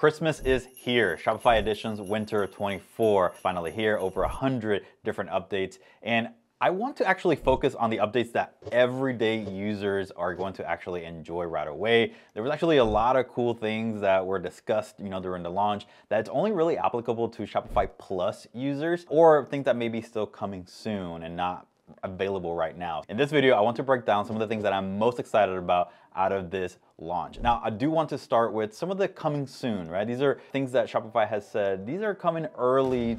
Christmas is here. Shopify Editions Winter 24 finally here. Over 100 different updates, and I want to actually focus on the updates that everyday users are going to actually enjoy right away. There was actually a lot of cool things that were discussed, during the launch that's only really applicable to Shopify Plus users, or things that may be still coming soon and not available right now. In this video, I want to break down some of the things that I'm most excited about out of this launch. Now, I do want to start with some of the coming soon, right? These are things that Shopify has said, these are coming early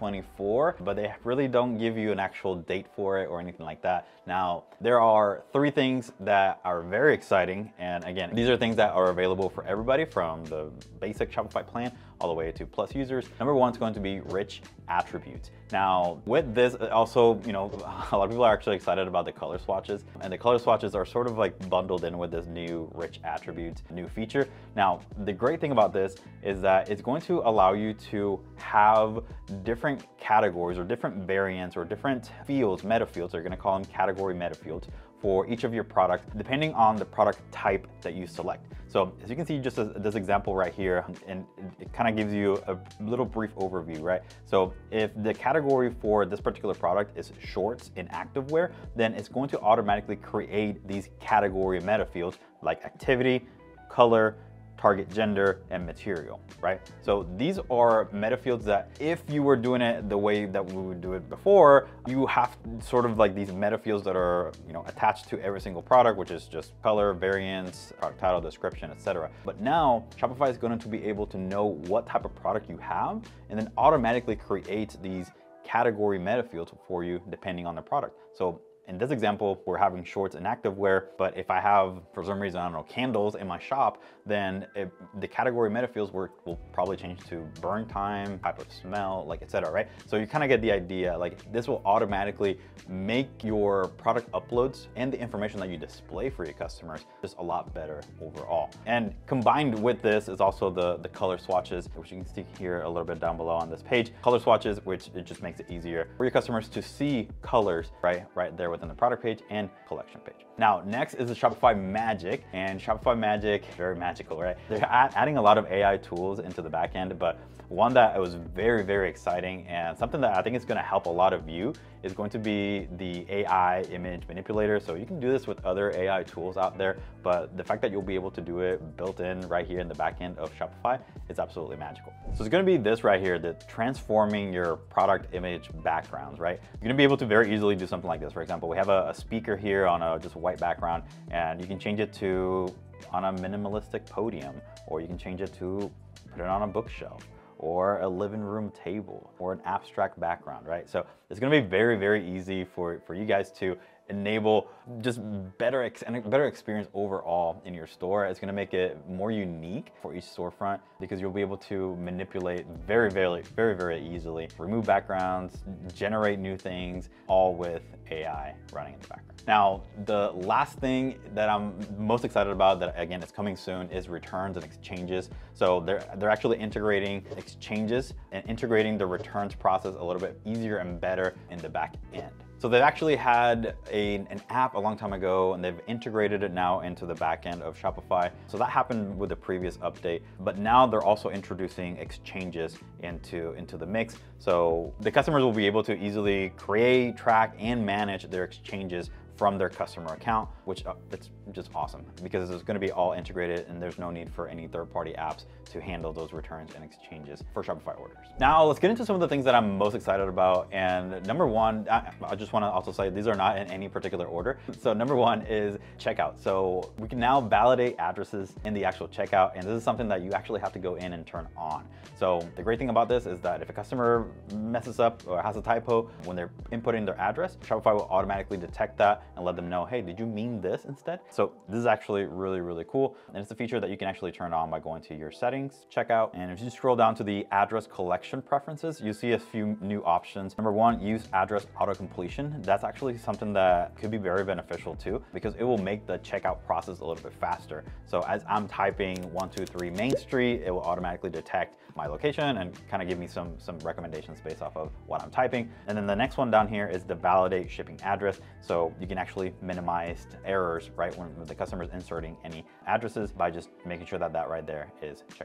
2024, but they really don't give you an actual date for it or anything like that. Now, there are 3 things that are very exciting. And again, these are things that are available for everybody from the basic Shopify plan all the way to Plus users. Number 1 is going to be rich attributes. Now, with this also, a lot of people are actually excited about the color swatches, and the color swatches are sort of like bundled in with this new rich attributes, new feature. Now, the great thing about this is that it's going to allow you to have different categories or different variants or different fields, metafields, they're gonna call them category metafields, for each of your products, depending on the product type that you select. So as you can see, just this example right here, and it kind of gives you a little brief overview, right? So if the category for this particular product is shorts in activewear, then it's going to automatically create these category metafields like activity, color, target gender, and material, right? So these are metafields that if you were doing it the way that we would do it before, you have sort of like these metafields that are, attached to every single product, which is just color, variants, product title, description, etc. But now Shopify is going to be able to know what type of product you have and then automatically create these category metafields for you depending on the product. So in this example, we're having shorts and activewear, but if I have, for some reason, I don't know, candles in my shop, then the category metafields will probably change to burn time, type of smell, like etc. right? So you kind of get the idea, like this will automatically make your product uploads and the information that you display for your customers just a lot better overall. And combined with this is also the color swatches, which you can see here a little bit down below on this page. Color swatches, which it just makes it easier for your customers to see colors right there within the product page and collection page. Now, next is the Shopify Magic, and Shopify Magic, very magical, right? They're adding a lot of AI tools into the back end, but one that was very, very exciting and something that I think is going to help a lot of you is going to be the AI Image Manipulator. So you can do this with other AI tools out there, but the fact that you'll be able to do it built in right here in the back end of Shopify is absolutely magical. So it's going to be this right here, the transforming your product image backgrounds, right? You're going to be able to very easily do something like this. For example, we have a speaker here on just a white background, and you can change it to on a minimalistic podium, or you can change it to put it on a bookshelf, or a living room table, or an abstract background, right? So it's gonna be very, very easy for you guys to enable just better experience overall in your store. It's gonna make it more unique for each storefront because you'll be able to manipulate very, very, very, very easily, remove backgrounds, generate new things, all with AI running in the background. Now, the last thing that I'm most excited about, that again, it's coming soon, is returns and exchanges. So they're actually integrating exchanges and integrating the returns process a little bit easier and better in the back end. So they've actually had an app a long time ago, and they've integrated it now into the back end of Shopify. So that happened with the previous update, but now they're also introducing exchanges into the mix. So the customers will be able to easily create, track, and manage their exchanges from their customer account, which it's just awesome because it's going to be all integrated and there's no need for any third-party apps to handle those returns and exchanges for Shopify orders. Now let's get into some of the things that I'm most excited about. And number 1, I just want to also say these are not in any particular order. So number 1 is checkout. So we can now validate addresses in the actual checkout, and this is something that you actually have to go in and turn on. So the great thing about this is that if a customer messes up or has a typo when they're inputting their address, Shopify will automatically detect that and let them know, hey, did you mean this instead? So this is actually really, really cool. And it's a feature that you can actually turn on by going to your settings, checkout. And if you scroll down to the address collection preferences, you see a few new options. Number 1, use address auto completion. That's actually something that could be very beneficial too, because it will make the checkout process a little bit faster. So as I'm typing 123 Main Street, it will automatically detect my location and kind of give me some recommendations based off of what I'm typing. And then the next one down here is the validate shipping address. So you can actually minimize errors, right, when the customer is inserting any addresses by just making sure that that right there is checkmarked.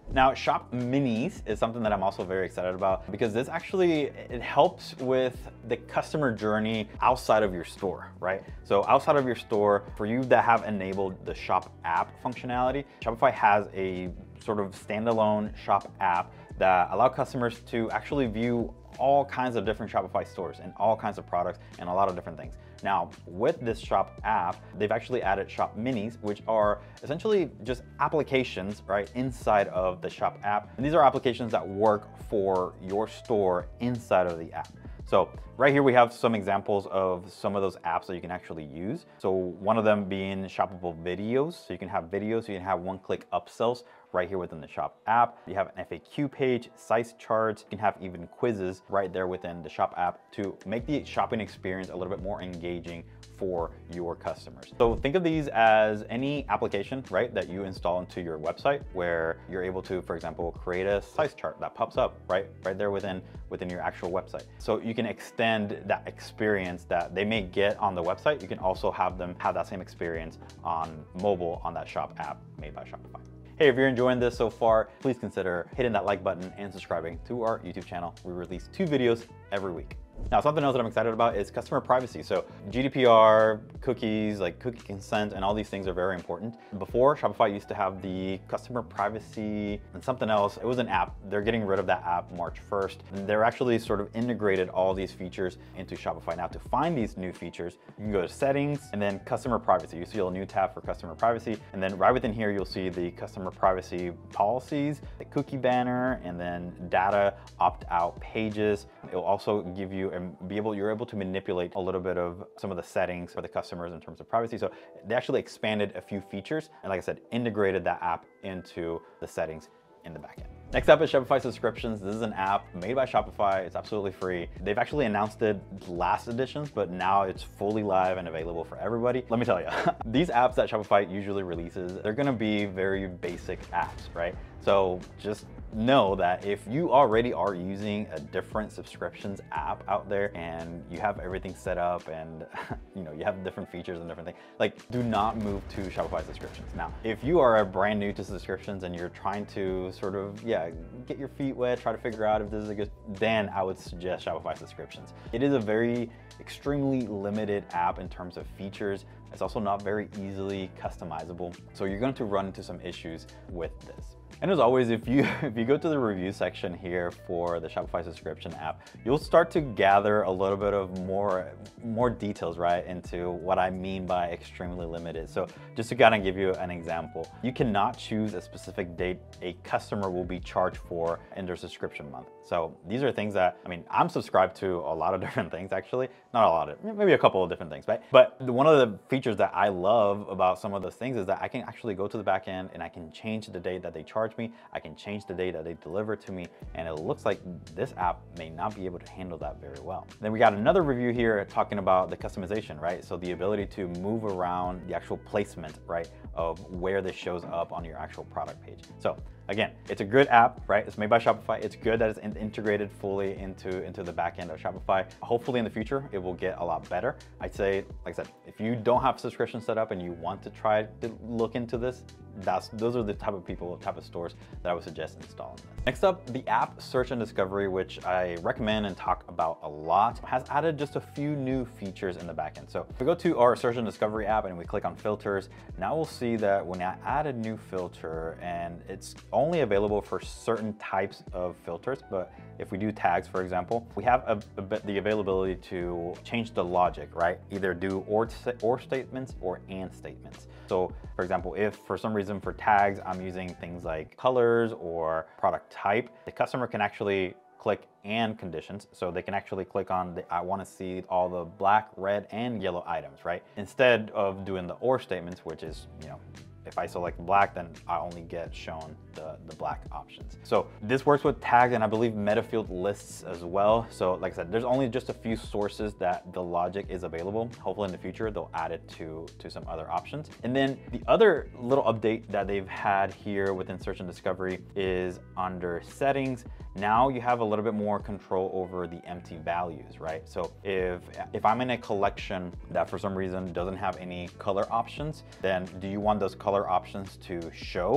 Now, Shop Minis is something that I'm also very excited about because this actually, it helps with the customer journey outside of your store, right? So outside of your store, for you that have enabled the Shop app functionality, Shopify has a sort of standalone Shop app that allow customers to actually view all kinds of different Shopify stores and all kinds of products and a lot of different things. Now, with this Shop app, they've actually added Shop Minis, which are essentially just applications, right, inside of the Shop app. And these are applications that work for your store inside of the app. So right here we have some examples of some of those apps that you can actually use. So one of them being shoppable videos. So you can have videos, so you can have one-click upsells right here within the Shop app. You have an FAQ page, size charts, you can have even quizzes right there within the Shop app to make the shopping experience a little bit more engaging for your customers. So think of these as any application, right, that you install into your website where you're able to, for example, create a size chart that pops up right there within your actual website. So you can extend that experience that they may get on the website. You can also have them have that same experience on mobile on that Shop app made by Shopify. Hey, if you're enjoying this so far, please consider hitting that like button and subscribing to our YouTube channel. We release 2 videos every week. Now, something else that I'm excited about is customer privacy. So GDPR, cookies, like cookie consent, and all these things are very important. Before, Shopify used to have the customer privacy and something else. It was an app. They're getting rid of that app March 1st. And they're actually sort of integrated all these features into Shopify. Now, to find these new features, you can go to settings and then customer privacy. You see a new tab for customer privacy. And then right within here, you'll see the customer privacy policies, the cookie banner, and then data opt-out pages. It will also give you and you're able to manipulate a little bit of some of the settings for the customers in terms of privacy. So they actually expanded a few features and, like I said, integrated that app into the settings in the backend. Next up is Shopify subscriptions. This is an app made by Shopify. It's absolutely free. They've actually announced it last editions, but now it's fully live and available for everybody. Let me tell you, these apps that Shopify usually releases, they're gonna be very basic apps, right? So just know that if you already are using a different subscriptions app out there and you have everything set up and you have different features and different things, like, do not move to Shopify subscriptions. Now, if you are brand new to subscriptions and you're trying to sort of, get your feet wet, try to figure out if this is a good, then I would suggest Shopify subscriptions. It is a very extremely limited app in terms of features. It's also not very easily customizable. So you're going to run into some issues with this. And as always, if you go to the review section here for the Shopify subscription app, you'll start to gather a little bit of more details, right, into what I mean by extremely limited. So just to kind of give you an example, you cannot choose a specific date a customer will be charged for in their subscription month. So these are things that, I'm subscribed to a lot of different things, actually. Not a lot of, maybe a couple of different things, right? But one of the features that I love about some of those things is that I can actually go to the back end and I can change the date that they charge me. I can change the date that they deliver to me. And it looks like this app may not be able to handle that very well. Then we got another review here talking about the customization, right? So the ability to move around the actual placement, right, of where this shows up on your actual product page. So again, it's a good app, right? It's made by Shopify. It's good that it's integrated fully into the back end of Shopify. Hopefully in the future, it will get a lot better. I'd say, like I said, if you don't have subscription set up and you want to try to look into this, those are the type of stores that I would suggest installing this. Next up, the app Search and Discovery, which I recommend and talk about a lot, has added just a few new features in the backend. So if we go to our Search and Discovery app and we click on filters, now we'll see that when I add a new filter, and it's only available for certain types of filters, but if we do tags, for example, we have the availability to change the logic, right? Either do or statements or and statements. So for example, if for some reason for tags, I'm using things like colors or product type, the customer can actually click and conditions. So they can actually click on I want to see all the black, red, and yellow items, right? Instead of doing the or statements, which is, if I select black, then I only get shown the black options. So this works with tags and I believe Metafields lists as well. So like I said, there's only just a few sources that the logic is available. Hopefully in the future, they'll add it to some other options. And then the other little update that they've had here within Search and Discovery is under settings. Now you have a little bit more control over the empty values, right? So if I'm in a collection that for some reason doesn't have any color options, then do you want those color options to show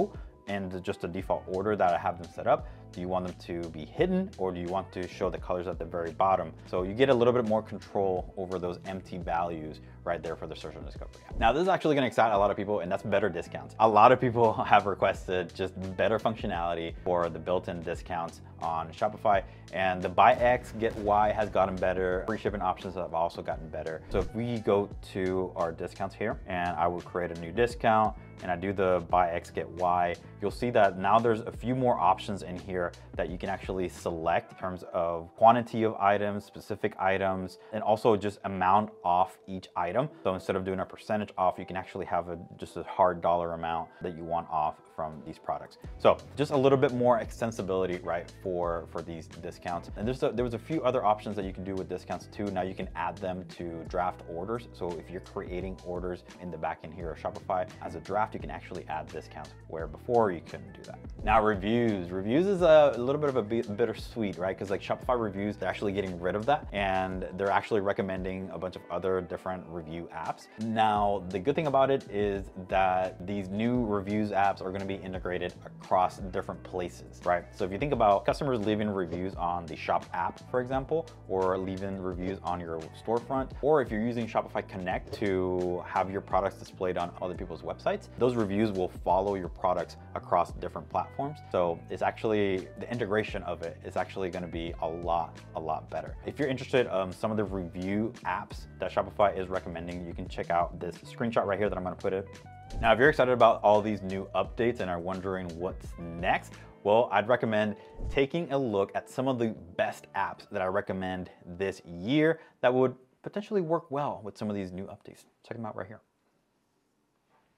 in just the default order that I have them set up? Do you want them to be hidden, or do you want to show the colors at the very bottom? So you get a little bit more control over those empty values right there for the search and discovery app. Now, this is actually gonna excite a lot of people, and that's better discounts. A lot of people have requested just better functionality for the built-in discounts on Shopify, and the buy X, get Y has gotten better. Free shipping options have also gotten better. So if we go to our discounts here, and I will create a new discount, and I do the buy X, get Y, you'll see that now there's a few more options in here that you can actually select in terms of quantity of items, specific items, and also just amount off each item. So instead of doing a percentage off, you can actually have just a hard dollar amount that you want off from these products. So just a little bit more extensibility, right, for these discounts. And there was a few other options that you can do with discounts too. Now you can add them to draft orders. So if you're creating orders in the backend here of Shopify as a draft, you can actually add discounts where before you couldn't do that. Now reviews. Reviews is a little bit of a bittersweet, right? Because like Shopify reviews, they're actually getting rid of that, and they're actually recommending a bunch of other different review apps. Now, the good thing about it is that these new reviews apps are going to be integrated across different places, right? So if you think about customers leaving reviews on the Shop app, for example, or leaving reviews on your storefront, or if you're using Shopify Connect to have your products displayed on other people's websites, those reviews will follow your products across different platforms. So it's actually, the integration of it is actually going to be a lot better. If you're interested in some of the review apps that Shopify is recommending, you can check out this screenshot right here that I'm going to put it. Now, if you're excited about all these new updates and are wondering what's next, well, I'd recommend taking a look at some of the best apps that I recommend this year that would potentially work well with some of these new updates. Check them out right here.